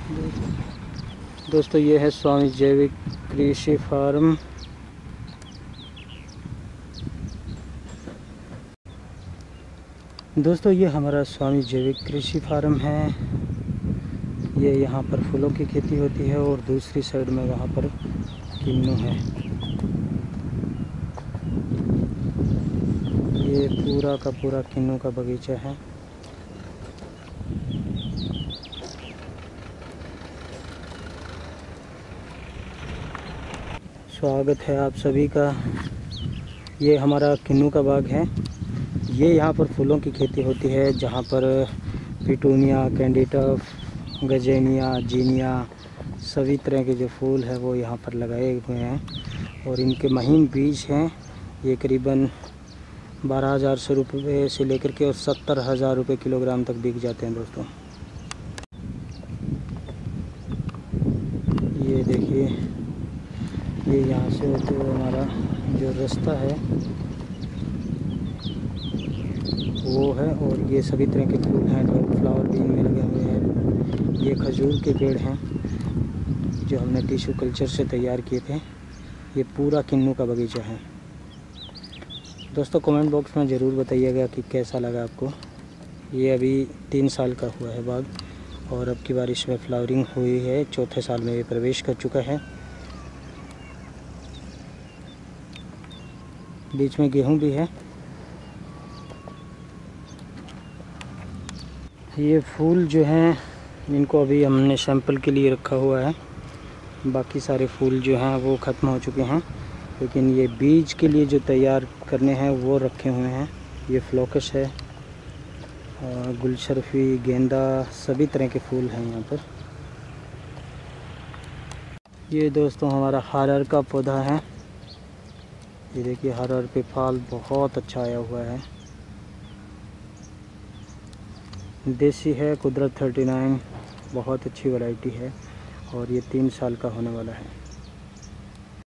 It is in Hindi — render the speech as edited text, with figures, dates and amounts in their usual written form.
दोस्तों ये है स्वामी जैविक कृषि फार्म। दोस्तों ये हमारा स्वामी जैविक कृषि फार्म है। ये यहाँ पर फूलों की खेती होती है और दूसरी साइड में वहाँ पर किन्नू है। ये पूरा का पूरा किन्नू का बगीचा है। स्वागत है आप सभी का। ये हमारा किन्नू का बाग है। ये यहाँ पर फूलों की खेती होती है, जहाँ पर पिटूनिया, कैंडिटफ, गजेनिया, जीनिया, सभी तरह के जो फूल है वो यहाँ पर लगाए हुए हैं। और इनके महीन बीज हैं। ये करीबन 12,000 रुपये से लेकर के और 70,000 रुपये किलोग्राम तक बिक जाते हैं दोस्तों। ये देखिए, ये यहाँ से होते हुए हमारा जो रास्ता है वो है। और ये सभी तरह के फूल हैं, फ्लावर भी इनमें लगे हुए हैं। ये खजूर के पेड़ हैं जो हमने टिश्यू कल्चर से तैयार किए थे। ये पूरा किन्नू का बगीचा है दोस्तों। कमेंट बॉक्स में ज़रूर बताइएगा कि कैसा लगा आपको। ये अभी 3 साल का हुआ है बाग और अब की बार इसमें फ्लावरिंग हुई है। चौथे साल में ये प्रवेश कर चुका है। बीच में गेहूं भी है। ये फूल जो हैं इनको अभी हमने सैंपल के लिए रखा हुआ है। बाकी सारे फूल जो हैं वो ख़त्म हो चुके हैं, लेकिन ये बीज के लिए जो तैयार करने हैं वो रखे हुए हैं। ये फ्लोकस है, गुलशर्फी, गेंदा, सभी तरह के फूल हैं यहाँ पर। ये दोस्तों हमारा हरर का पौधा है। ये देखिए, हरर पे फल बहुत अच्छा आया हुआ है। देसी है, कुदरत 39, बहुत अच्छी वैरायटी है और ये 3 साल का होने वाला है।